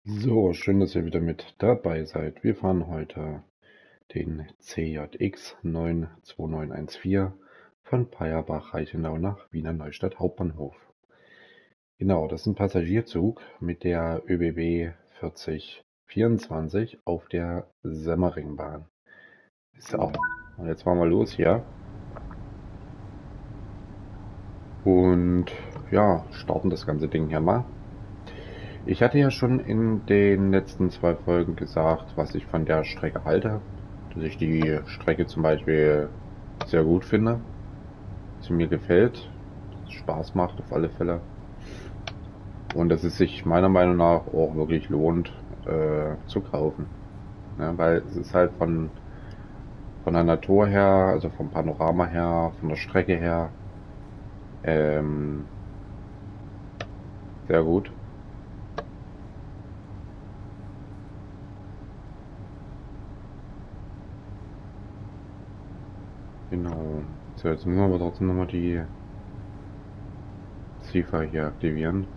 So, schön, dass ihr wieder mit dabei seid. Wir fahren heute den CJX 92914 von Payerbach-Reichenau nach Wiener Neustadt Hauptbahnhof. Genau, das ist ein Passagierzug mit der ÖBB 4024 auf der Semmeringbahn. So, und jetzt fahren wir los hier. Und ja, starten das ganze Ding hier mal. Ich hatte ja schon in den letzten 2 Folgen gesagt, was ich von der Strecke halte. Dass ich die Strecke zum Beispiel sehr gut finde. Sie mir gefällt. Dass es Spaß macht auf alle Fälle. Und dass es sich meiner Meinung nach auch wirklich lohnt zu kaufen. Ja, weil es ist halt von der Natur her, also vom Panorama her, von der Strecke her sehr gut. Genau. So, jetzt müssen wir aber trotzdem nochmal die Ziffer hier aktivieren.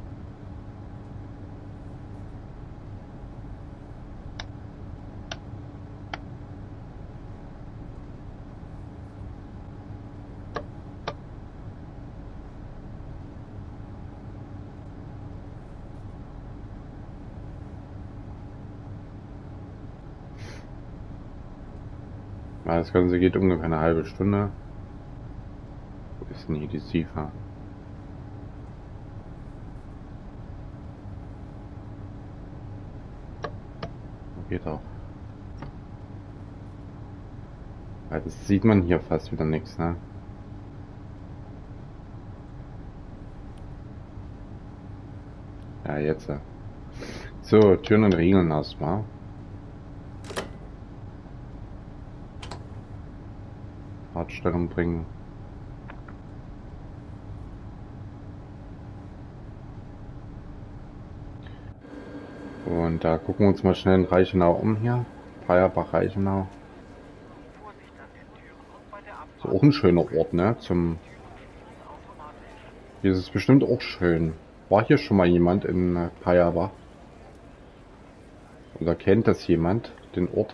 Ja, das Ganze geht ungefähr eine halbe Stunde. Wo ist denn hier die Ziffer? Geht auch. Ja, das sieht man hier fast wieder nichts, ne? Ja, jetzt. So, Türen und Riegeln erstmal. Fahrtstellung bringen. Und da gucken wir uns mal schnell in Reichenau um hier. Payerbach-Reichenau. Ist auch ein schöner Ort, ne? Hier ist es bestimmt auch schön. War hier schon mal jemand in Payerbach? Oder kennt das jemand, den Ort?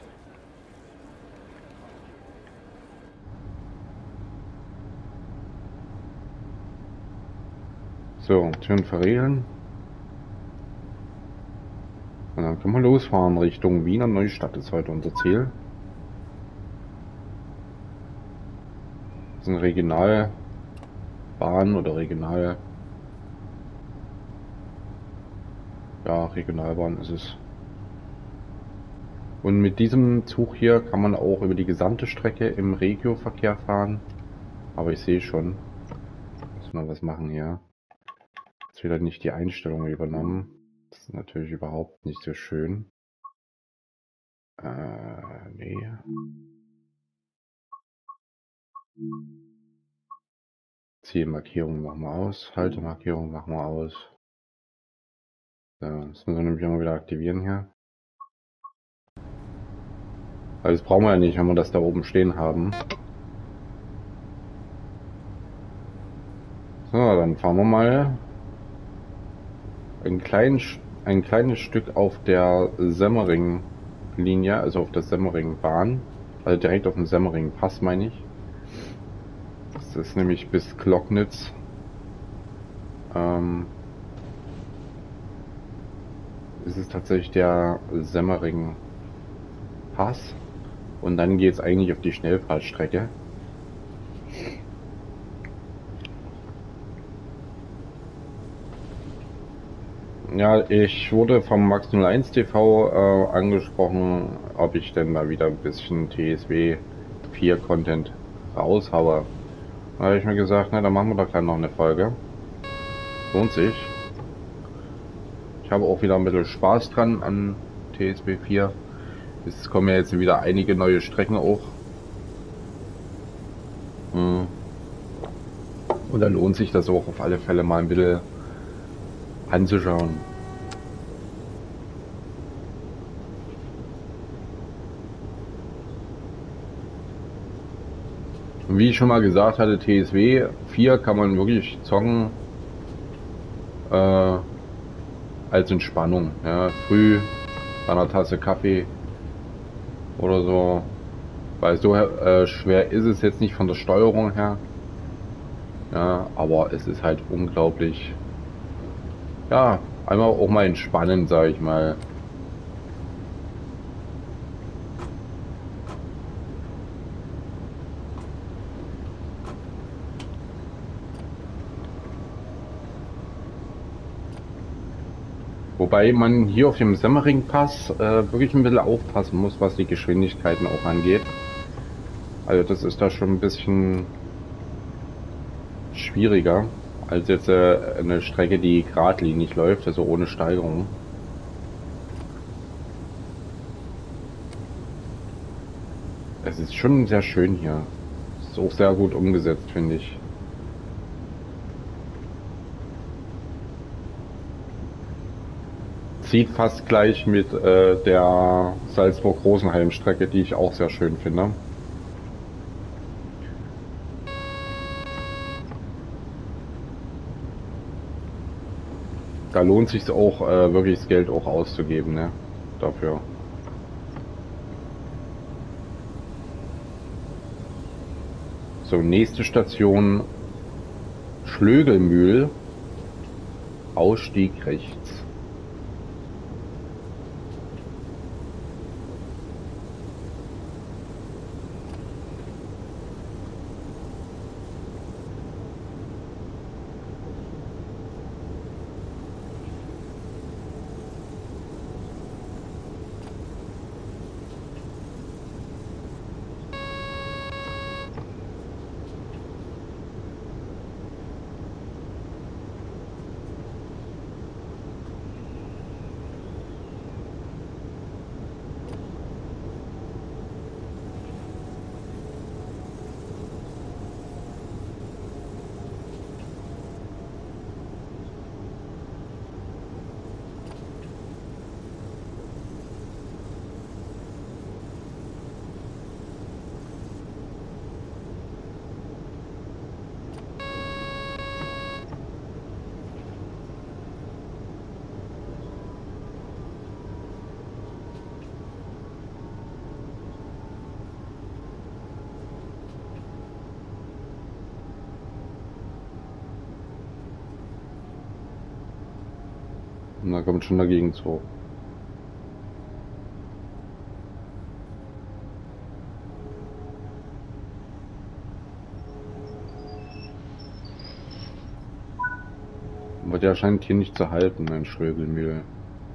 So, Türen verriegeln. Und dann können wir losfahren Richtung Wiener Neustadt, ist heute unser Ziel. Das ist eine Regionalbahn oder Regionalbahn ist es. Und mit diesem Zug hier kann man auch über die gesamte Strecke im Regioverkehr fahren. Aber ich sehe schon, muss man was machen hier. Jetzt wird halt nicht die Einstellung übernommen. Das ist natürlich überhaupt nicht so schön. Nee. Zielmarkierung machen wir aus. Haltemarkierung machen wir aus. So, das müssen wir nämlich immer wieder aktivieren hier. Also das brauchen wir ja nicht, wenn wir das da oben stehen haben. So, dann fahren wir mal ein kleines Stück auf der Semmering-Linie, also auf der Semmering-Bahn. Also direkt auf dem Semmering-Pass, meine ich. Das ist nämlich bis Glocknitz. Es ist tatsächlich der Semmering-Pass. Und dann geht es eigentlich auf die Schnellfahrstrecke. Ja, ich wurde vom Max01 TV angesprochen, ob ich denn mal wieder ein bisschen TSW 4 Content raushaue. Da habe ich mir gesagt, na, dann machen wir doch gleich noch eine Folge. Lohnt sich. Ich habe auch wieder ein bisschen Spaß dran an TSW 4. Es kommen ja jetzt wieder einige neue Strecken auch. Und da lohnt sich das auch auf alle Fälle mal ein bisschen anzuschauen. Und wie ich schon mal gesagt hatte, TSW 4 kann man wirklich zocken. als Entspannung. Ja, früh bei einer Tasse Kaffee oder so. Weil so schwer ist es jetzt nicht von der Steuerung her. Ja, aber es ist halt unglaublich. Ja, einmal auch mal entspannen, sage ich mal. Wobei man hier auf dem Semmering-Pass wirklich ein bisschen aufpassen muss, was die Geschwindigkeiten auch angeht. Also das ist da schon ein bisschen schwieriger als jetzt eine Strecke, die geradlinig läuft, also ohne Steigerung. Es ist schon sehr schön hier. Ist auch sehr gut umgesetzt, finde ich. Zieht fast gleich mit der Salzburg-Rosenheim-Strecke, die ich auch sehr schön finde. Da lohnt sich auch wirklich das Geld auch auszugeben, ne? Dafür. So, nächste Station Schlögelmühl, Ausstieg rechts. Und da kommt schon dagegen zu. Aber der scheint hier nicht zu halten, ein Schlögelmühl.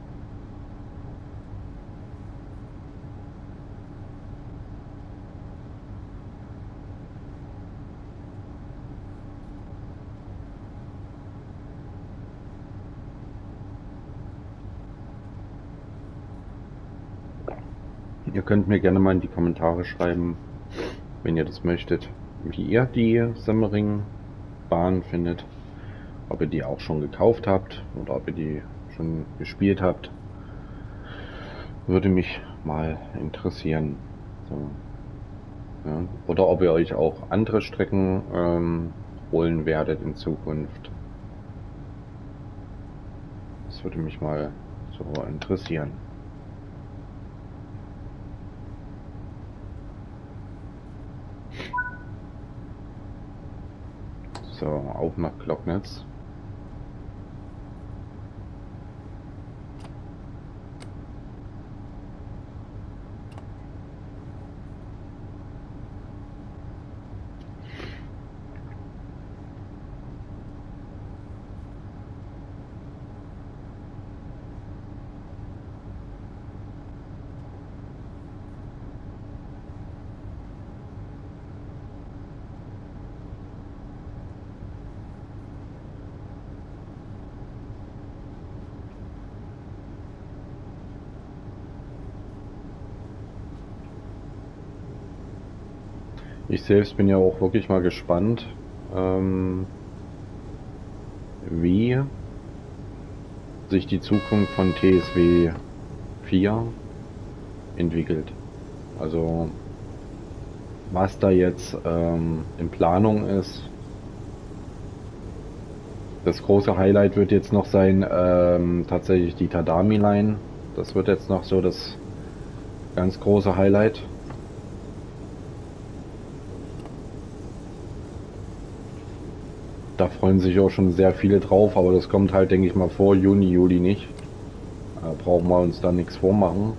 Ihr könnt mir gerne mal in die Kommentare schreiben, wenn ihr das möchtet, wie ihr die Semmering-Bahn findet. Ob ihr die auch schon gekauft habt oder ob ihr die schon gespielt habt. Würde mich mal interessieren. So, ja. Oder ob ihr euch auch andere Strecken holen werdet in Zukunft. Das würde mich mal so interessieren. So, auf nach Glocknitz. Ich selbst bin ja auch wirklich mal gespannt, wie sich die Zukunft von TSW 4 entwickelt. Also was da jetzt in Planung ist, Das große Highlight wird jetzt noch sein, tatsächlich die Tadami Line. Das wird jetzt noch so das ganz große Highlight. Da freuen sich auch schon sehr viele drauf, aber das kommt halt, denke ich mal, vor Juni, Juli nicht. Da brauchen wir uns da nichts vormachen.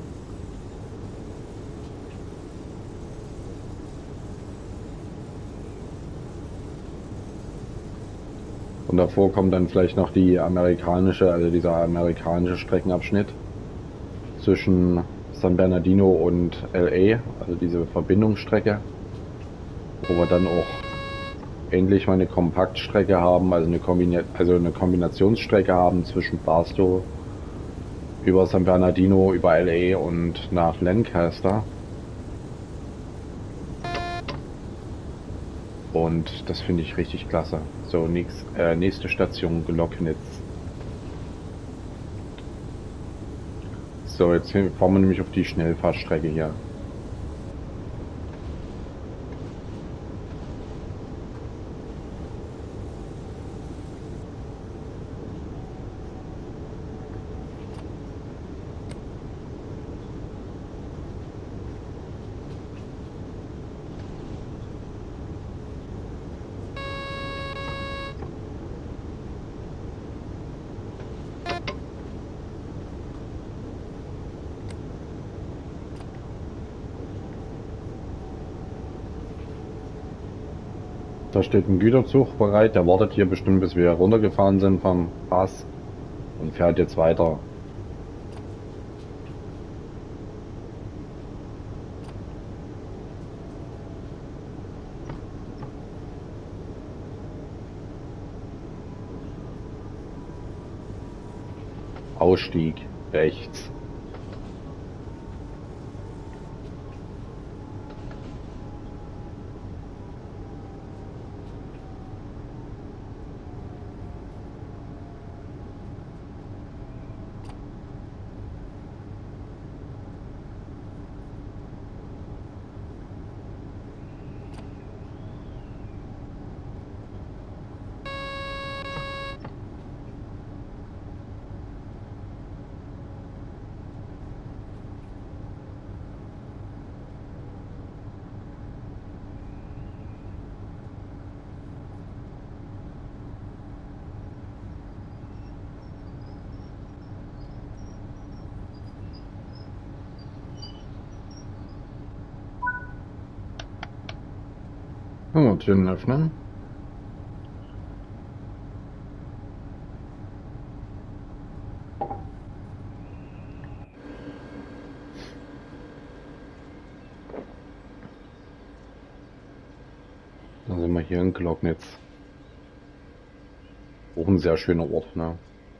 Und davor kommt dann vielleicht noch die amerikanische, also dieser amerikanische Streckenabschnitt zwischen San Bernardino und LA, also diese Verbindungsstrecke, wo wir dann auch endlich mal eine Kompaktstrecke haben, also eine Kombinationsstrecke haben zwischen Barstow über San Bernardino, über LA und nach Lancaster. Und das finde ich richtig klasse. So, nächste Station Glocknitz. So, jetzt fahren wir nämlich auf die Schnellfahrstrecke hier. Da steht ein Güterzug bereit, der wartet hier bestimmt, bis wir runtergefahren sind vom Pass und fährt jetzt weiter. Ausstieg rechts. Oh, Türen öffnen. Dann sind wir hier in Glocknitz. Auch ein sehr schöner Ort, ne?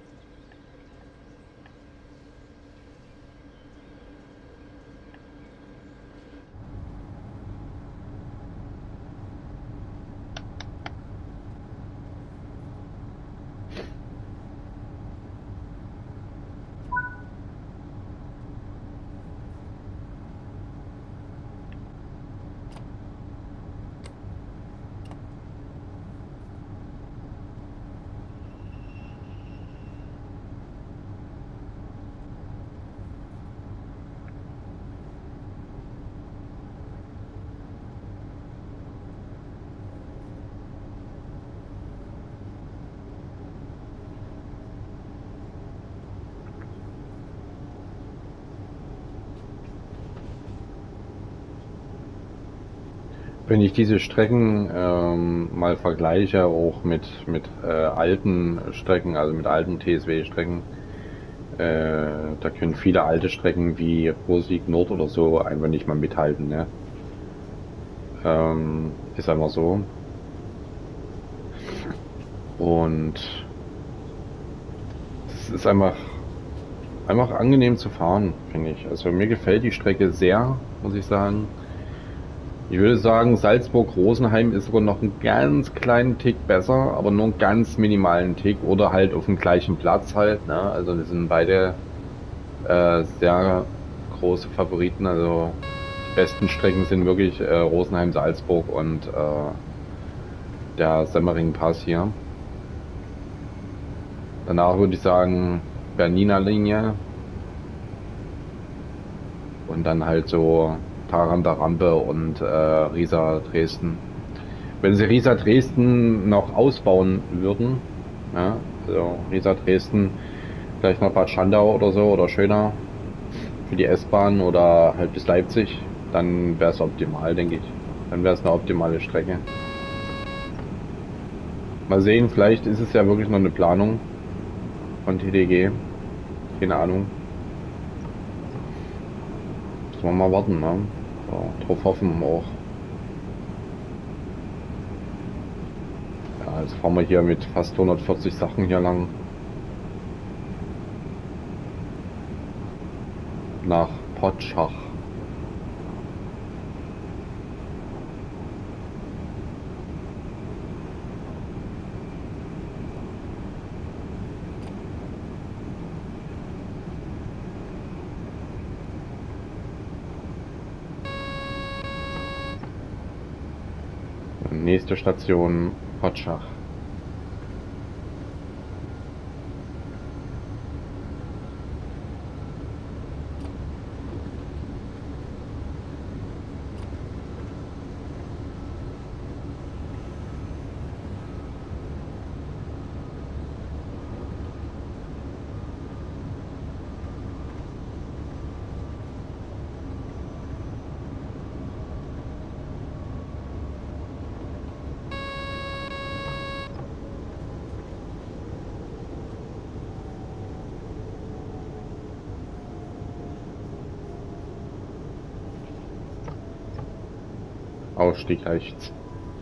Wenn ich diese Strecken mal vergleiche, auch mit alten Strecken, also mit alten TSW-Strecken, da können viele alte Strecken wie Ruhrsieg Nord oder so einfach nicht mal mithalten. Ne? Ist einfach so. Und es ist einfach angenehm zu fahren, finde ich. Also mir gefällt die Strecke sehr, muss ich sagen. Ich würde sagen, Salzburg-Rosenheim ist sogar noch einen ganz kleinen Tick besser, aber nur einen ganz minimalen Tick oder halt auf dem gleichen Platz halt. Ne? Also das sind beide sehr große Favoriten. Also die besten Strecken sind wirklich Rosenheim-Salzburg und der Semmering-Pass hier. Danach würde ich sagen Berliner Linie und dann halt so Tharander Rampe und Riesa Dresden. Wenn sie Riesa Dresden noch ausbauen würden, ja, also Riesa Dresden, vielleicht noch Bad Schandau oder so oder Schöner für die S-Bahn oder halt bis Leipzig, dann wäre es optimal, denke ich. Dann wäre es eine optimale Strecke. Mal sehen, vielleicht ist es ja wirklich noch eine Planung von TDG. Keine Ahnung. Müssen wir mal warten, ne? So, drauf hoffen wir auch. Ja, jetzt fahren wir hier mit fast 140 Sachen hier lang nach Potschach. Nächste Station Potschach. Ausstieg rechts.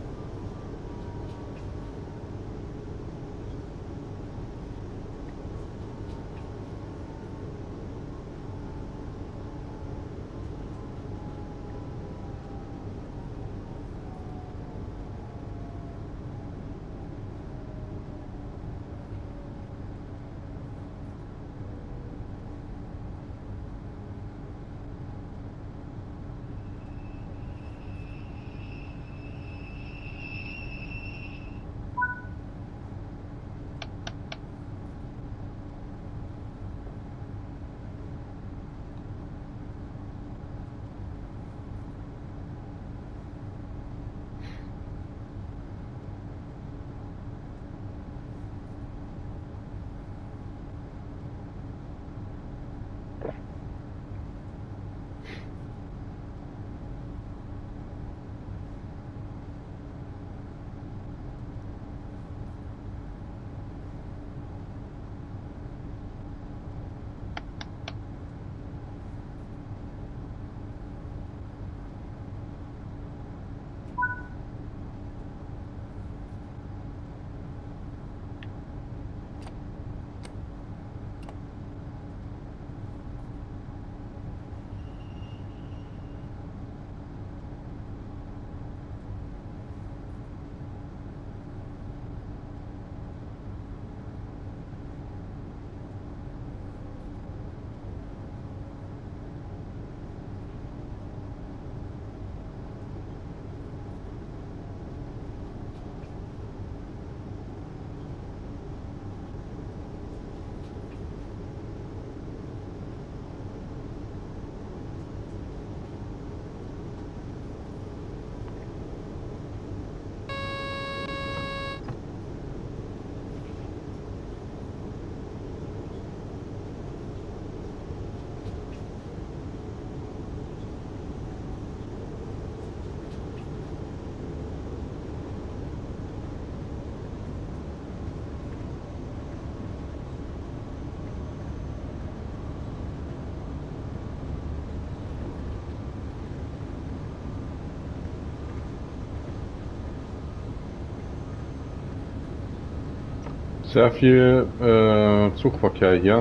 Sehr viel Zugverkehr hier.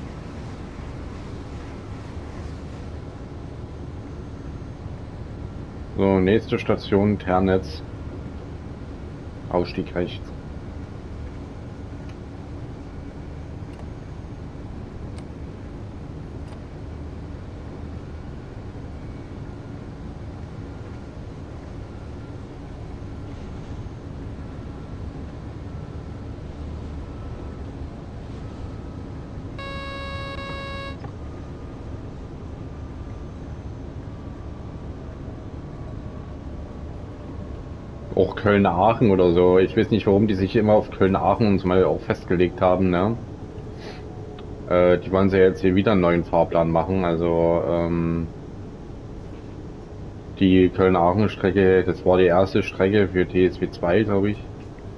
So, nächste Station Ternitz. Ausstieg rechts. Auch Köln-Aachen oder so. Ich weiß nicht, warum die sich immer auf Köln-Aachen und so mal auch festgelegt haben, ne? Die wollen sie jetzt hier wieder einen neuen Fahrplan machen. Also die Köln-Aachen-Strecke, das war die erste Strecke für TSW 2, glaube ich.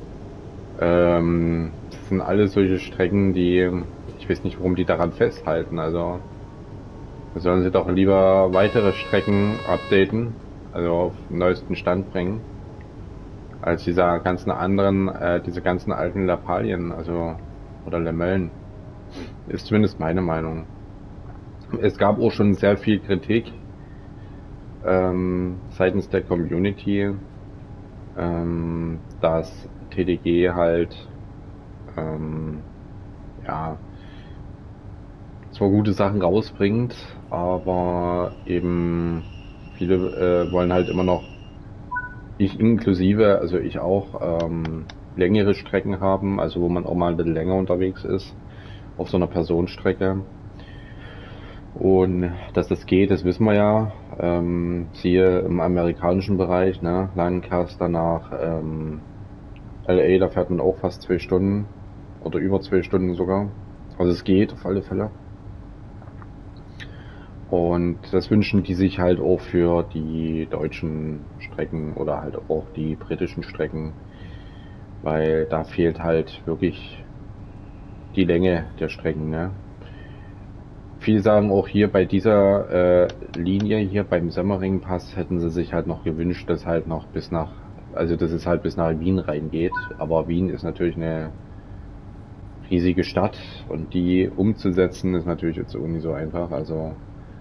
Das sind alles solche Strecken, die, ich weiß nicht, warum die daran festhalten. Also da sollen sie doch lieber weitere Strecken updaten, also auf den neuesten Stand bringen, als diese ganzen alten Lappalien, also oder Lamellen. Ist zumindest meine Meinung. Es gab auch schon sehr viel Kritik seitens der Community, dass TDG halt ja zwar gute Sachen rausbringt, aber eben viele wollen halt immer noch, ich inklusive, also ich auch, längere Strecken haben, also wo man auch mal ein bisschen länger unterwegs ist auf so einer Personenstrecke. Und dass das geht, das wissen wir ja. Siehe im amerikanischen Bereich, ne? Lancaster nach LA, da fährt man auch fast 2 Stunden oder über 2 Stunden sogar. Also es geht auf alle Fälle. Und das wünschen die sich halt auch für die deutschen Strecken oder halt auch die britischen Strecken, weil da fehlt halt wirklich die Länge der Strecken, ne? Viele sagen auch hier bei dieser Linie hier beim Semmering-Pass hätten sie sich halt noch gewünscht, dass halt noch bis nach, also dass es halt bis nach Wien reingeht. Aber Wien ist natürlich eine riesige Stadt und die umzusetzen ist natürlich jetzt auch nicht so einfach. Also,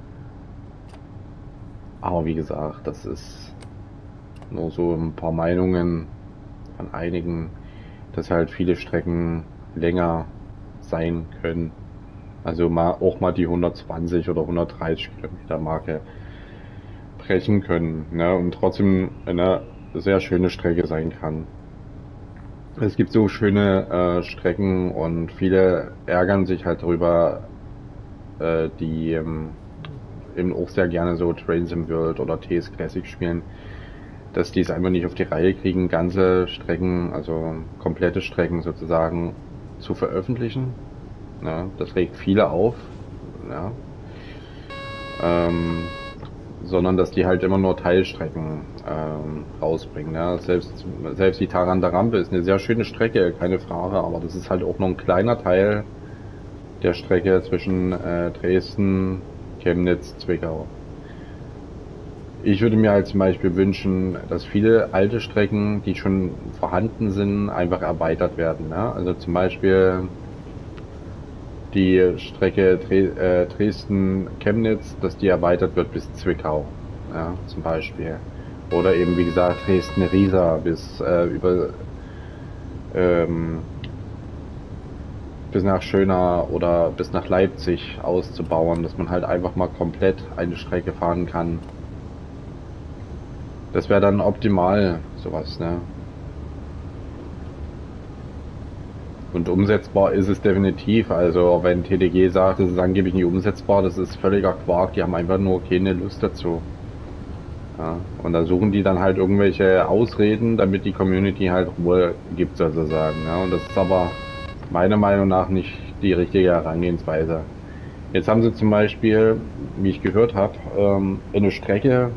aber wie gesagt, das ist nur so ein paar Meinungen von einigen, dass halt viele Strecken länger sein können. Also auch mal die 120 oder 130 Kilometer Marke brechen können, ne? Und trotzdem eine sehr schöne Strecke sein kann. Es gibt so schöne Strecken und viele ärgern sich halt darüber, die eben auch sehr gerne so Train Sim World oder TS Classic spielen, dass die es einfach nicht auf die Reihe kriegen, ganze Strecken, also komplette Strecken sozusagen zu veröffentlichen. Ja, das regt viele auf, ja. Sondern dass die halt immer nur Teilstrecken rausbringen. Ja. Selbst die Tarander Rampe ist eine sehr schöne Strecke, keine Frage, aber das ist halt auch nur ein kleiner Teil der Strecke zwischen Dresden, Chemnitz, Zwickau. Ich würde mir halt zum Beispiel wünschen, dass viele alte Strecken, die schon vorhanden sind, einfach erweitert werden. Ja. Also zum Beispiel die Strecke Dresden-Chemnitz, dass die erweitert wird bis Zwickau, ja, zum Beispiel. Oder eben, wie gesagt, Dresden-Riesa bis nach Schöna oder bis nach Leipzig auszubauen, dass man halt einfach mal komplett eine Strecke fahren kann. Das wäre dann optimal, sowas, ne? Und umsetzbar ist es definitiv. Also wenn TDG sagt, es ist angeblich nicht umsetzbar, das ist völliger Quark. Die haben einfach nur keine Lust dazu. Ja, und da suchen die dann halt irgendwelche Ausreden, damit die Community halt Ruhe gibt sozusagen. Ja, und das ist aber meiner Meinung nach nicht die richtige Herangehensweise. Jetzt haben sie zum Beispiel, wie ich gehört habe, eine Strecke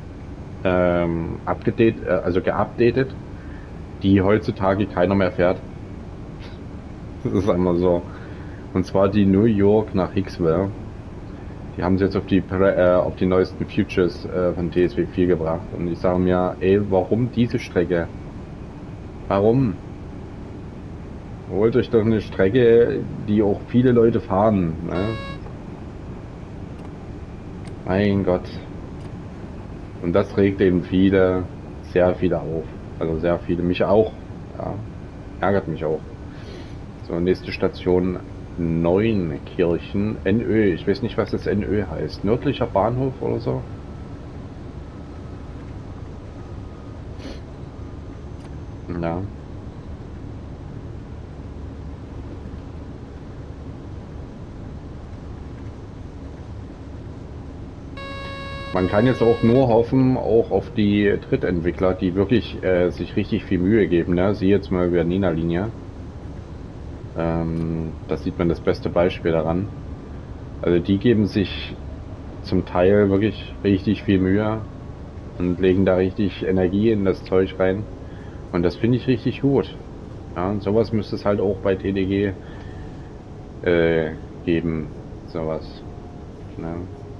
geupdatet, die heutzutage keiner mehr fährt. Das ist einmal so. Und zwar die New York nach Hicksville. Die haben sie jetzt auf die neuesten Futures von TSW 4 gebracht. Und ich sage mir, ey, warum diese Strecke? Warum? Holt euch doch eine Strecke, die auch viele Leute fahren. Ne? Mein Gott. Und das regt eben sehr viele auf. Also sehr viele, mich auch. Ja, ärgert mich auch. So, nächste Station Neunkirchen, NÖ. Ich weiß nicht, was das NÖ heißt. Nördlicher Bahnhof oder so? Ja. Man kann jetzt auch nur hoffen, auch auf die Drittentwickler, die wirklich sich richtig viel Mühe geben. Ne? Siehe jetzt mal über Nina-Linie. Das sieht man das beste Beispiel daran. Also die geben sich zum Teil wirklich richtig viel Mühe und legen da richtig Energie in das Zeug rein. Und das finde ich richtig gut. Ja, und sowas müsste es halt auch bei TDG geben. Sowas. Ne?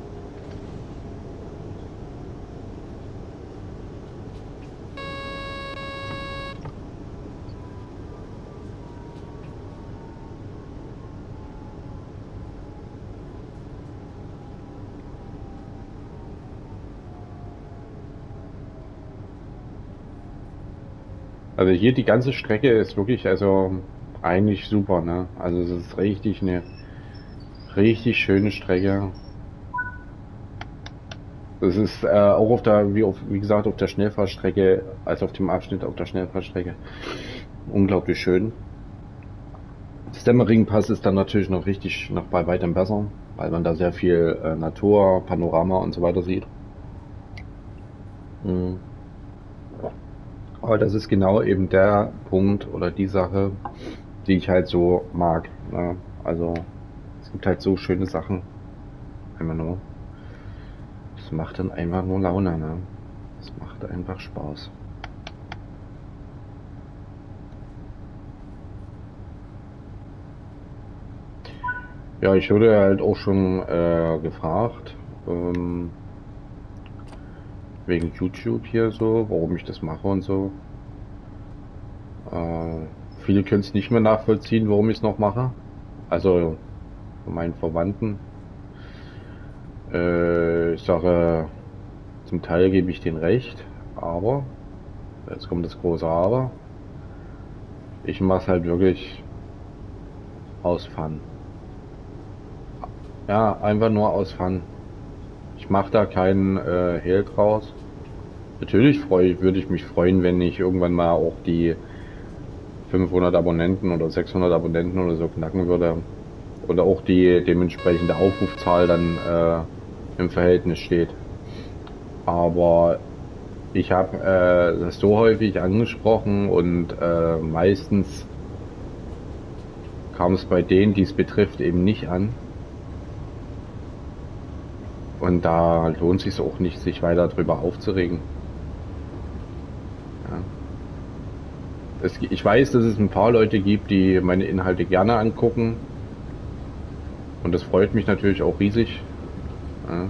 Also hier die ganze Strecke ist wirklich, also eigentlich super, ne? Also es ist richtig eine richtig schöne Strecke. Es ist auch auf der, wie gesagt, auf der Schnellfahrstrecke, also auf dem Abschnitt auf der Schnellfahrstrecke, unglaublich schön. Das Dämmering-Pass ist dann natürlich noch richtig, noch bei weitem besser, weil man da sehr viel Natur, Panorama und so weiter sieht. Mhm. Aber das ist genau eben der Punkt oder die Sache, die ich halt so mag. Ne? Also es gibt halt so schöne Sachen. Einfach nur. Das macht dann einfach nur Laune. Ne? Es macht einfach Spaß. Ja, ich wurde halt auch schon gefragt, wegen YouTube hier so, warum ich das mache und so. Viele können es nicht mehr nachvollziehen, warum ich es noch mache. Also von meinen Verwandten. Ich sage, zum Teil gebe ich denen recht, aber, jetzt kommt das große Aber, ich mache es halt wirklich aus Fun. Ja, einfach nur aus Fun. Ich mache da keinen Hehl draus. Natürlich würde ich mich freuen, wenn ich irgendwann mal auch die 500 Abonnenten oder 600 Abonnenten oder so knacken würde. Oder auch die dementsprechende Aufrufzahl dann im Verhältnis steht. Aber ich habe das so häufig angesprochen und meistens kam es bei denen, die es betrifft, eben nicht an. Und da lohnt sich auch nicht, sich weiter drüber aufzuregen. Ja. Ich weiß, dass es ein paar Leute gibt, die meine Inhalte gerne angucken. Und das freut mich natürlich auch riesig. Ja.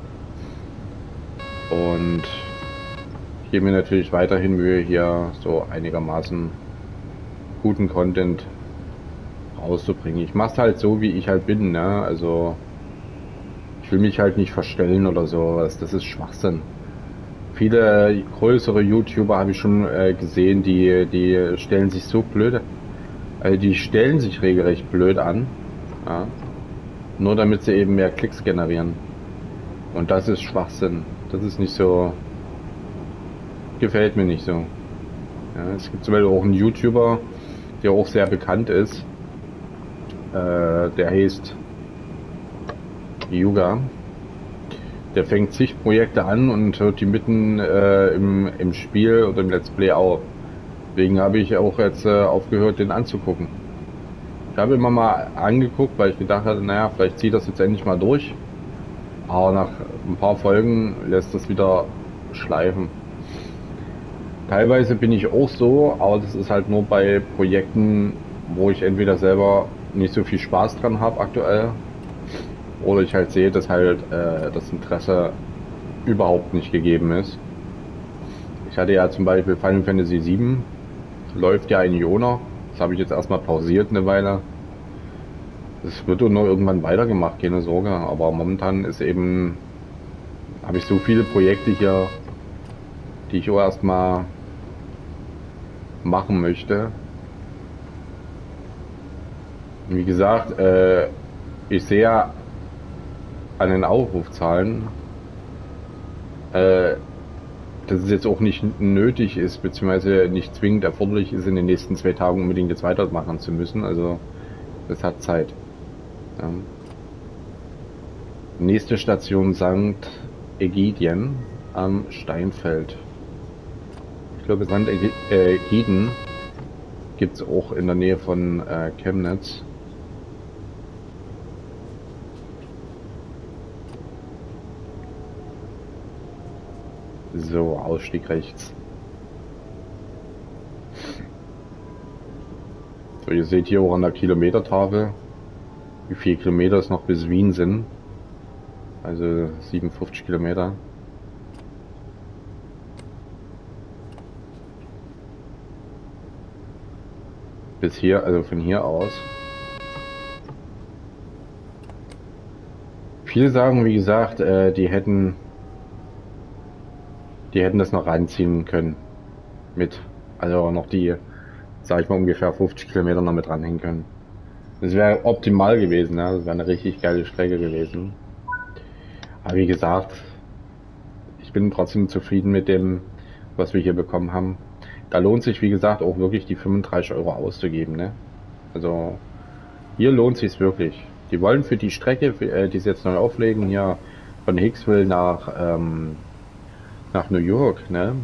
Und ich gebe mir natürlich weiterhin Mühe, hier so einigermaßen guten Content rauszubringen. Ich mache es halt so, wie ich halt bin. Ne? Also ich will mich halt nicht verstellen oder sowas. Das ist Schwachsinn. Viele größere YouTuber habe ich schon gesehen, die stellen sich so blöd, die stellen sich regelrecht blöd an, ja? Nur damit sie eben mehr Klicks generieren. Und das ist Schwachsinn. Das ist nicht so, gefällt mir nicht so. Ja, es gibt zum Beispiel auch einen YouTuber, der auch sehr bekannt ist. Der heißt Yuga. Der fängt zig Projekte an und hört die mitten im Spiel oder im Let's Play auf. Deswegen habe ich auch jetzt aufgehört, den anzugucken. Ich habe immer mal angeguckt, weil ich gedacht hatte, naja, vielleicht zieht das jetzt endlich mal durch. Aber nach ein paar Folgen lässt das wieder schleifen. Teilweise bin ich auch so, aber das ist halt nur bei Projekten, wo ich entweder selber nicht so viel Spaß dran habe aktuell. Oder ich halt sehe, dass halt das Interesse überhaupt nicht gegeben ist. Ich hatte ja zum Beispiel Final Fantasy VII, läuft ja in Jona. Das habe ich jetzt erstmal pausiert eine Weile. Es wird nur irgendwann weitergemacht, keine Sorge. Aber momentan ist eben, habe ich so viele Projekte hier, die ich auch erstmal machen möchte. Wie gesagt, ich sehe ja an den Aufrufzahlen, dass es jetzt auch nicht nötig ist, beziehungsweise nicht zwingend erforderlich ist, in den nächsten 2 Tagen unbedingt jetzt weitermachen zu müssen. Also das hat Zeit. Ja. Nächste Station Sankt Ägidien am Steinfeld. Ich glaube, St. Ägiden gibt es auch in der Nähe von Chemnitz. So, Ausstieg rechts. So, ihr seht hier auch an der Kilometertafel, wie viele Kilometer es noch bis Wien sind. Also 57 Kilometer. Bis hier, also von hier aus. Viele sagen, wie gesagt, die hätten das noch reinziehen können. Mit, also noch die, sag ich mal, ungefähr 50 Kilometer noch mit dranhängen können. Das wäre optimal gewesen, ja? Das wäre eine richtig geile Strecke gewesen. Aber wie gesagt, ich bin trotzdem zufrieden mit dem, was wir hier bekommen haben. Da lohnt sich, wie gesagt, auch wirklich die 35 Euro auszugeben, ne? Also, hier lohnt sich's wirklich. Die wollen für die Strecke, die sie jetzt neu auflegen, hier von Hicksville nach New York, ne?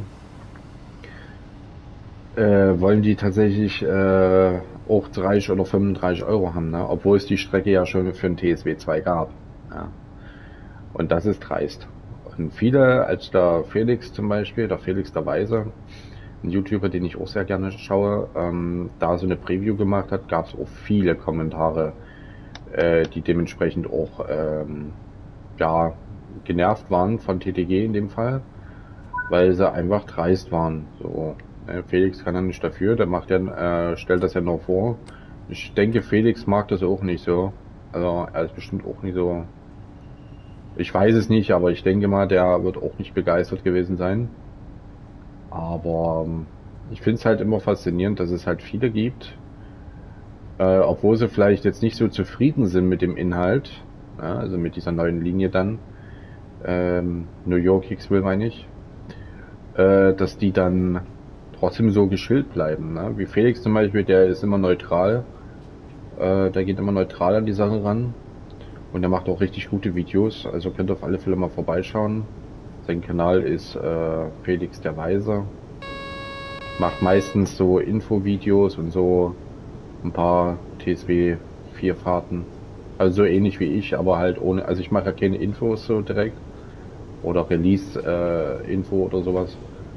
Wollen die tatsächlich auch 30 oder 35 Euro haben, ne? Obwohl es die Strecke ja schon für ein TSW 2 gab. Ja. Und das ist dreist. Und viele, als der Felix zum Beispiel, der Felix der Weise, ein YouTuber, den ich auch sehr gerne schaue, da so eine Preview gemacht hat, gab es auch viele Kommentare, die dementsprechend auch ja, genervt waren von TTG in dem Fall, weil sie einfach dreist waren. So, Felix kann ja nicht dafür, der macht ja, stellt das ja noch vor. Ich denke, Felix mag das auch nicht so. Also er ist bestimmt auch nicht so. Ich weiß es nicht, aber ich denke mal, der wird auch nicht begeistert gewesen sein. Aber ich finde es halt immer faszinierend, dass es halt viele gibt, obwohl sie vielleicht jetzt nicht so zufrieden sind mit dem Inhalt, ja, also mit dieser neuen Linie dann, New York Hicksville meine ich, dass die dann trotzdem so geschillt bleiben. Ne? Wie Felix zum Beispiel, der ist immer neutral, der geht immer neutral an die Sache ran und der macht auch richtig gute Videos, also könnt ihr auf alle Fälle mal vorbeischauen. Sein Kanal ist Felix der Weise. Macht meistens so Infovideos und so ein paar TSW 4 Fahrten. Also so ähnlich wie ich, aber halt ohne, also ich mache ja keine Infos so direkt. Oder Release Info oder sowas.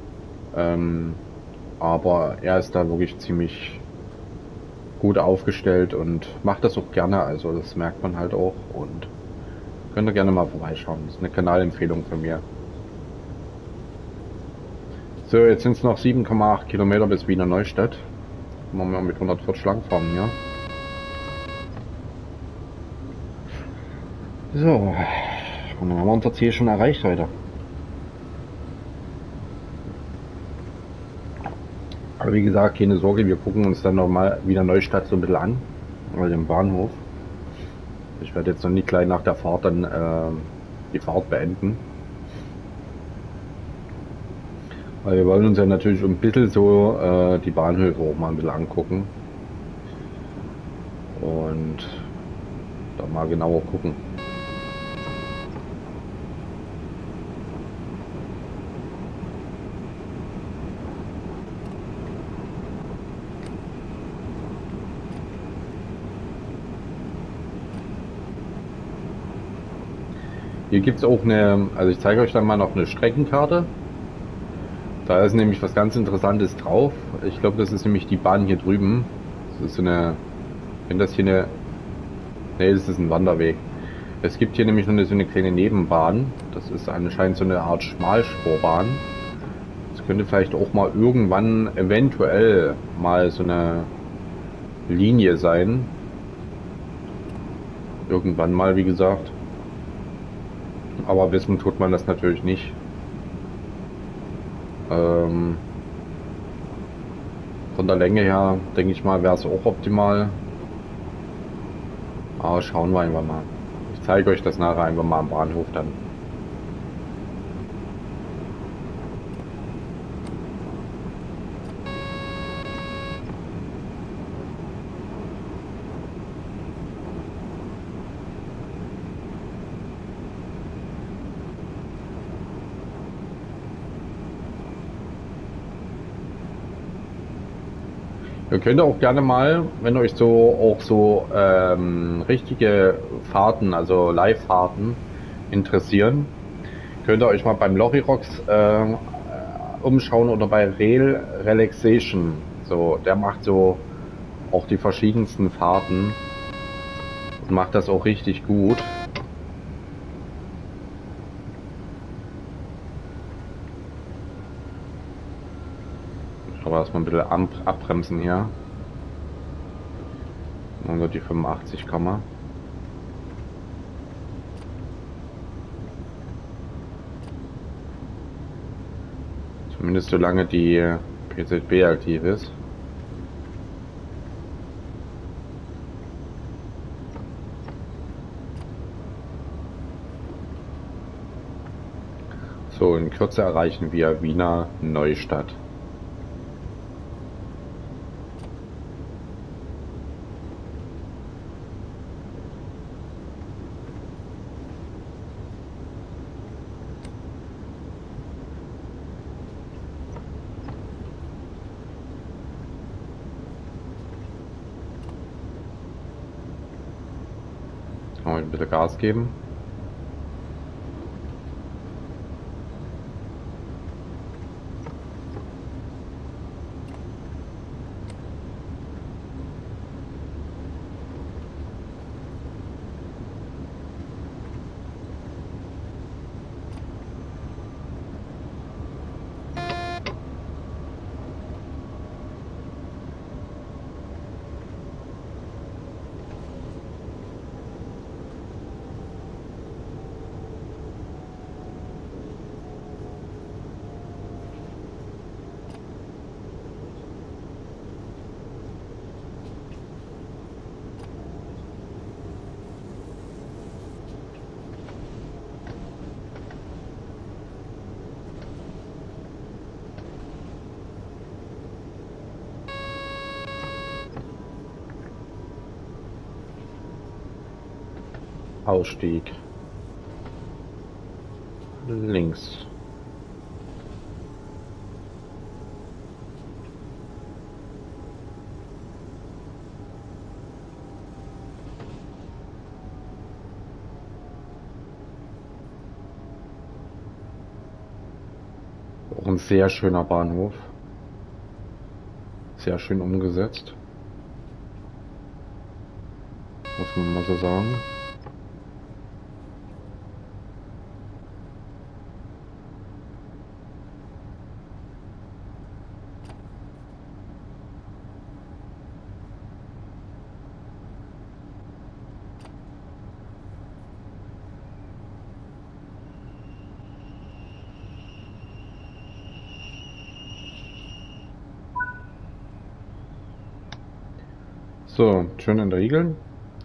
Aber er ist da wirklich ziemlich gut aufgestellt und macht das auch gerne, also das merkt man halt auch und könnt ihr gerne mal vorbeischauen. Das ist eine Kanalempfehlung von mir. So, jetzt sind es noch 7,8 Kilometer bis Wiener Neustadt. Machen wir mit 140 langfahren hier. So, und dann haben wir unser Ziel schon erreicht heute. Aber wie gesagt, keine Sorge, wir gucken uns dann nochmal Wiener Neustadt so ein bisschen an, also den Bahnhof. Ich werde jetzt noch nicht gleich nach der Fahrt dann die Fahrt beenden. Weil wir wollen uns ja natürlich ein bisschen so die Bahnhöfe auch mal ein bisschen angucken. Und da mal genauer gucken. Hier gibt es auch eine, also ich zeige euch dann mal noch eine Streckenkarte. Da ist nämlich was ganz Interessantes drauf. Ich glaube, das ist nämlich die Bahn hier drüben. Das ist so eine, wenn das hier eine, nee, das ist ein Wanderweg. Es gibt hier nämlich noch so eine kleine Nebenbahn. Das ist anscheinend so eine Art Schmalspurbahn. Das könnte vielleicht auch mal irgendwann eventuell mal so eine Linie sein. Irgendwann mal, wie gesagt. Aber wissen tut man das natürlich nicht. Von der Länge her, denke ich mal, wäre es auch optimal. Aber schauen wir einfach mal. Ich zeige euch das nachher einfach mal am Bahnhof dann. Ihr könnt auch gerne mal, wenn euch so auch so richtige Fahrten, also Live-Fahrten interessieren, könnt ihr euch mal beim Lorirox umschauen oder bei Rail Relaxation. So, der macht so auch die verschiedensten Fahrten und macht das auch richtig gut. Aber erstmal ein bisschen abbremsen hier. Nur die 85 Komma. Zumindest solange die PZB aktiv ist. So, in Kürze erreichen wir Wiener Neustadt. Kann ein bisschen Gas geben. Ausstieg. Links. Auch ein sehr schöner Bahnhof. Sehr schön umgesetzt. Muss man mal so sagen. So, schön in der Riegeln.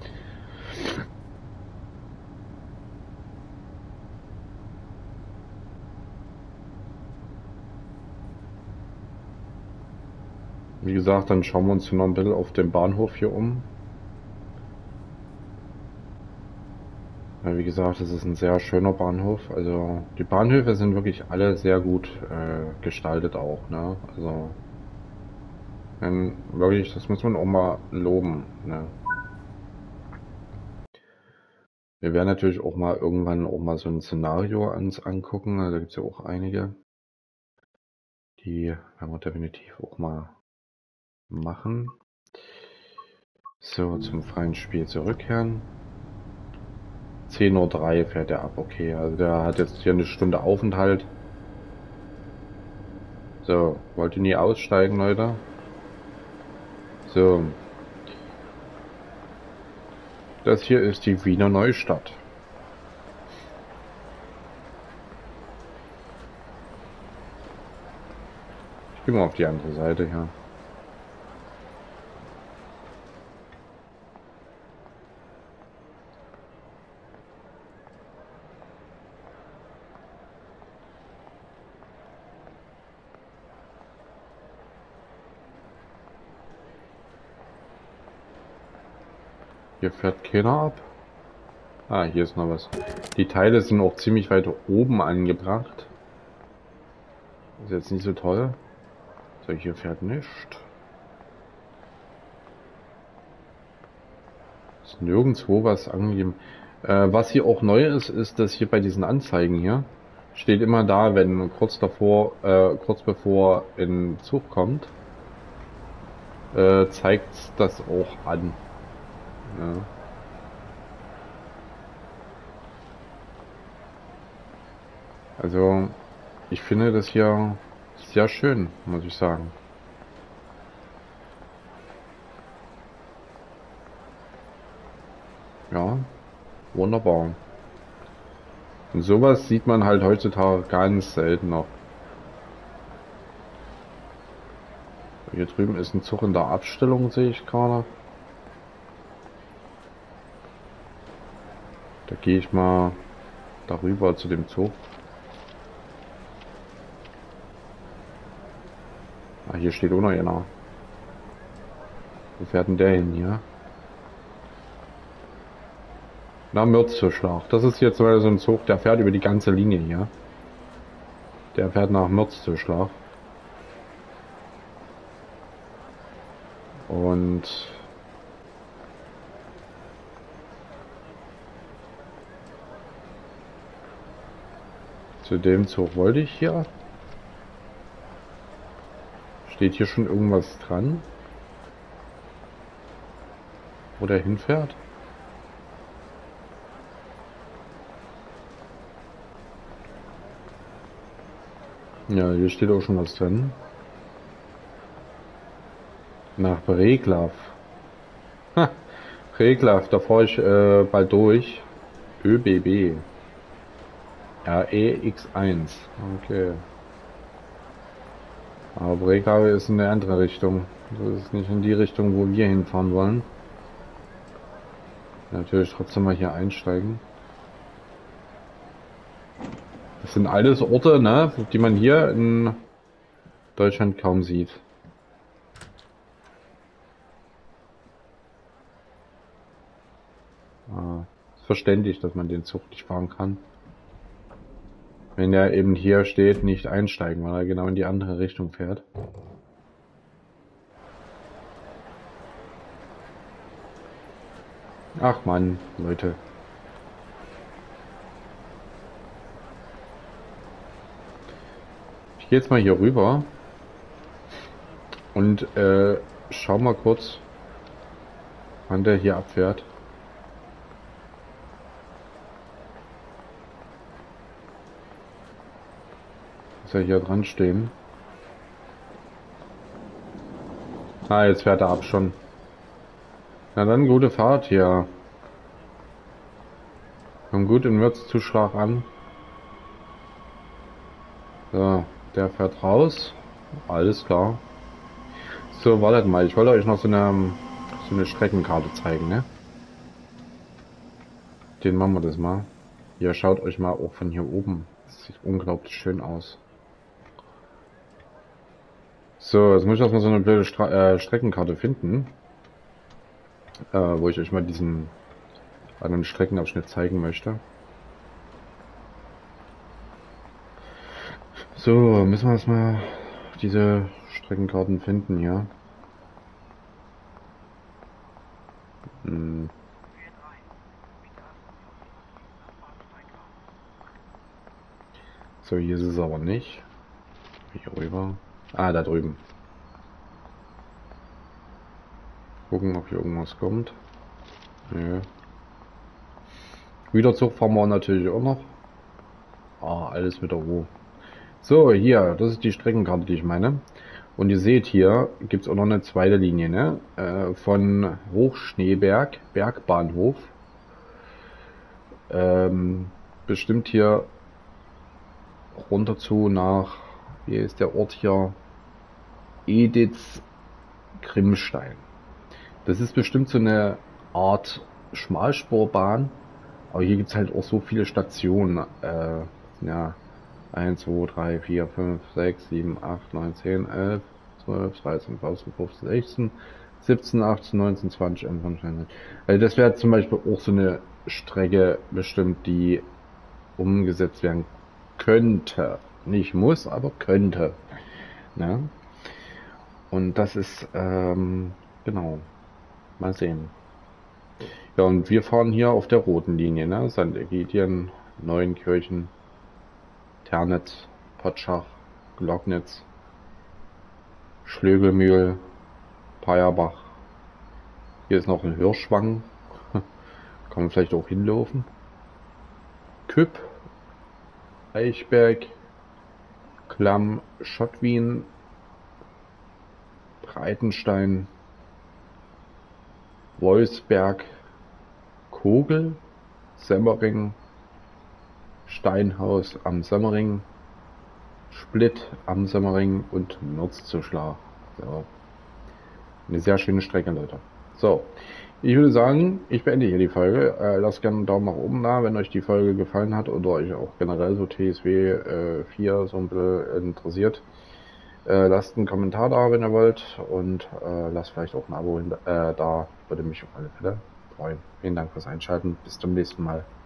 Wie gesagt, dann schauen wir uns noch ein bisschen auf dem Bahnhof hier um. Ja, wie gesagt, es ist ein sehr schöner Bahnhof. Also die Bahnhöfe sind wirklich alle sehr gut gestaltet auch, ne? Also wirklich, das muss man auch mal loben, ne? Wir werden natürlich auch mal irgendwann auch mal so ein Szenario uns angucken. Also da gibt es ja auch einige, die werden wir definitiv auch mal machen. So, zum freien Spiel zurückkehren. 10:03 Uhr fährt er ab, okay. Also der hat jetzt hier eine Stunde Aufenthalt. So, wollt ihr nie aussteigen, Leute? So. Das hier ist die Wiener Neustadt. Ich gehe mal auf die andere Seite hier. Hier fährt keiner ab. Ah, hier ist noch was. Die Teile sind auch ziemlich weit oben angebracht. Ist jetzt nicht so toll. So, hier fährt nichts. nirgendwo was angegeben. Was hier auch neu ist, ist, dass hier bei diesen Anzeigen hier steht immer da, wenn kurz bevor ein Zug kommt, zeigt das auch an. Ja. Also, ich finde das hier sehr schön, muss ich sagen. Ja, wunderbar. Und sowas sieht man halt heutzutage ganz selten noch. Hier drüben ist ein Zug in der Abstellung, sehe ich gerade. Da gehe ich mal darüber zu dem Zug. Ah, hier steht auch noch einer. Wo fährt denn der hin hier? Na, Mürzzuschlag. Das ist jetzt so ein Zug, der fährt über die ganze Linie hier. Der fährt nach Mürzzuschlag. Und zu dem Zug wollte ich hier. Steht hier schon irgendwas dran? Wo der hinfährt? Ja, hier steht auch schon was drin. Nach Breklav. Ha, Breklav, da fahre ich bald durch. ÖBB. REX1. Okay. Aber Breklav ist in eine andere Richtung. Das ist nicht in die Richtung, wo wir hinfahren wollen. Natürlich trotzdem mal hier einsteigen. Das sind alles Orte, ne, die man hier in Deutschland kaum sieht. Ist verständlich, dass man den Zug nicht fahren kann. Wenn er eben hier steht, nicht einsteigen, weil er genau in die andere Richtung fährt. Ach man, Leute. Ich gehe jetzt mal hier rüber und schau mal kurz, wann der hier abfährt. Muss er hier dran stehen. Ah, jetzt fährt er ab schon. Na dann, gute Fahrt hier. Komm gut in Mürzzuschlag an. So, der fährt raus. Alles klar. So, wartet mal. Ich wollte euch noch so eine Streckenkarte zeigen, ne? Den machen wir das mal. Hier, schaut euch mal auch von hier oben. Das sieht unglaublich schön aus. So, jetzt muss ich erstmal so eine blöde Streckenkarte finden. Wo ich euch mal diesen einen Streckenabschnitt zeigen möchte. So, müssen wir erstmal diese Streckenkarten finden hier. So, hier ist es aber nicht. Hier rüber. Ah, da drüben. Gucken, ob hier irgendwas kommt. Nö. Güterzug fahren wir natürlich auch noch. Ah, alles mit der Ruhe. So, hier, das ist die Streckenkarte, die ich meine. Und ihr seht hier, gibt es auch noch eine zweite Linie, ne? Von Hochschneeberg, Bergbahnhof. Bestimmt hier runter zu nach, wie ist der Ort hier? Editz-Grimmstein. Das ist bestimmt so eine Art Schmalspurbahn. Aber hier gibt es halt auch so viele Stationen. Ja, 1, 2, 3, 4, 5, 6, 7, 8, 9, 10, 11, 12, 13, 14, 15, 16, 17, 18, 19, 20, 21, 22. Also das wäre zum Beispiel auch so eine Strecke bestimmt, die umgesetzt werden könnte. Nicht muss, aber könnte. Ne? Und das ist, genau. Mal sehen. Ja, und wir fahren hier auf der roten Linie, ne? St. Ägidien, Neuenkirchen, Ternitz, Potschach, Glocknitz, Schlögelmühl, Payerbach. Hier ist noch ein Hirschwang. Kann man vielleicht auch hinlaufen. Küpp, Eichberg, Klamm, Schottwien, Breitenstein, Wolfsberg, Kogel, Semmering, Steinhaus am Semmering, Splitt am Semmering und Mürzzuschlag. So. Eine sehr schöne Strecke, Leute. So, ich würde sagen, ich beende hier die Folge. Lasst gerne einen Daumen nach oben da, wenn euch die Folge gefallen hat oder euch auch generell so TSW 4 so ein bisschen interessiert. Lasst einen Kommentar da, wenn ihr wollt, und lasst vielleicht auch ein Abo da. Würde mich auf alle Fälle freuen. Vielen Dank fürs Einschalten. Bis zum nächsten Mal.